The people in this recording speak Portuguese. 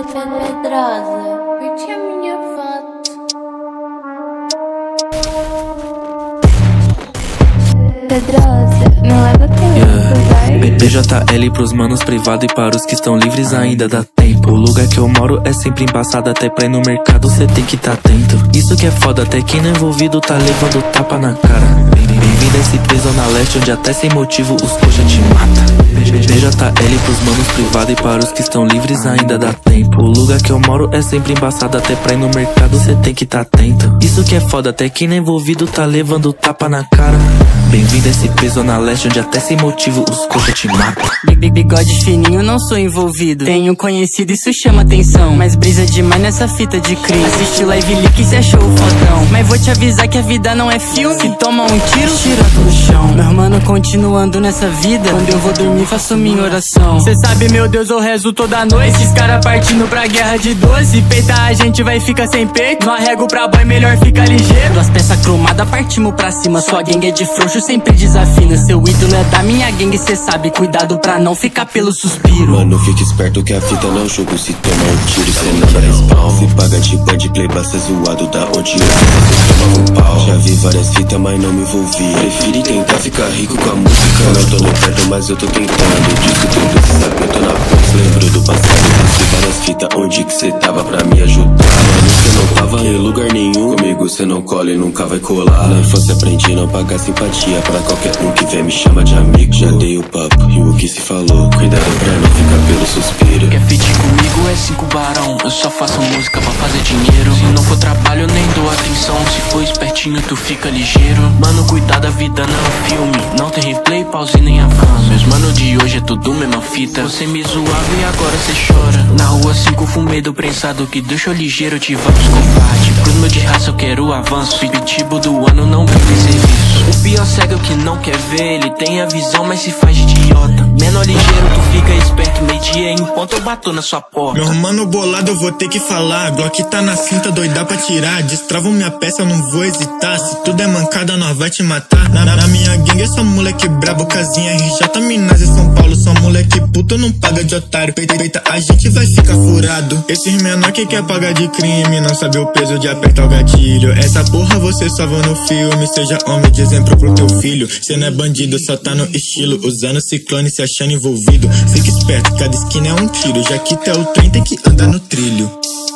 Pedrosa, curte a minha foto. Pedrosa, não leva tempo, vai. BJL pros manos privado e para os que estão livres ainda dá tempo. O lugar que eu moro é sempre embaçado, até pra ir no mercado cê tem que tá atento. Isso que é foda, até quem não é envolvido tá levando tapa na cara. Bem-vindo a esse preso na leste, onde até sem motivo os coxa te mata. BJL pros manos privado e para os que estão livres ainda dá tempo. O lugar que eu moro é sempre embaçado, até pra ir no mercado cê tem que tá atento. Isso que é foda, até quem não é envolvido tá levando tapa na cara. Bem-vindo a esse preso na leste, onde até sem motivo os coxa te matam. Bigode fininho, não sou envolvido. Tenho conhecido, isso chama atenção. Mas brisa demais nessa fita de crime. Assiste live leak e cê achou o fodão. Mas vou te avisar que a vida não é filme. Se toma um tiro, tirando no chão. Meu mano, continuando nessa vida. Quando eu vou dormir, faço minha oração. Cê sabe, meu Deus, eu rezo toda noite. Esses caras partindo pra guerra de 12. Peita, a gente vai ficar sem peito. Não arrego pra boy, melhor fica ligeiro. Duas peças cromadas, partimos pra cima. Sua gangue é de frouxo, sempre desafina. Seu ídolo é da minha gangue, cê sabe. Cuidado pra não ficar pelo suspiro. Mano, fica esperto que a fita não jogo. Se toma um tiro, cê não dá respawn. Se paga de band, play basta zoado. Da onde eu cê toma um pau. Já vi várias fitas, mas não me envolvi. Preferi tentar ficar rico com a música. Eu não tô no perto, mas eu tô tentando. Disso tudo precisa saber, eu tô na ponta. Lembro do passado, passei várias fitas. Onde que cê tava pra me ajudar? Mano, cê não tava em lugar nenhum. Comigo cê não cola e nunca vai colar. Na infância aprendi não pagar simpatia pra qualquer um que vem me chama de amigo. Já dei o papo e o que se falou. Cuidado pra não ficar pelo suspiro. Quer fit comigo é 5 barão. Eu só faço música pra fazer dinheiro. Se não for trabalho eu nem dou atenção. Se for espertinho tu fica ligeiro. Mano, cuidado, a vida não é um filme. Não tem replay, pause nem avanço. Meus mano de hoje é tudo mesma fita. Você me zoava e agora cê chora. Na rua 5 fumei do prensado que deixou ligeiro, te vamos covarde. Pro meu de raça eu quero avanço. Pitbull do ano não ganha serviço. O pior cego é o que não quer ver. Ele tem a visão mas se faz de idiota. Menor ligeiro tu fica esperto. Meio-dia em ponto eu bato na sua porta. Meu mano bolado eu vou ter que falar. Glock tá na cinta, doida pra tirar. Destravo minha peça, eu não vou hesitar. Se tudo é mancada, nós vai te matar. Na minha gangue é só moleque brabo. Casinha RJ, Minas e São Paulo. Só moleque puto, não paga de otário. Peita, a gente vai ficar furado. Esses menor que quer pagar de crime não sabe o peso de apertar o gatilho. Essa porra você só vê no filme. Seja homem de exemplo pro teu filho. Cê não é bandido, só tá no estilo. Usando ciclone, se achando envolvido. Fica esperto, cada esquina é um tiro. Já que tu é o trem, tem que andar no trilho.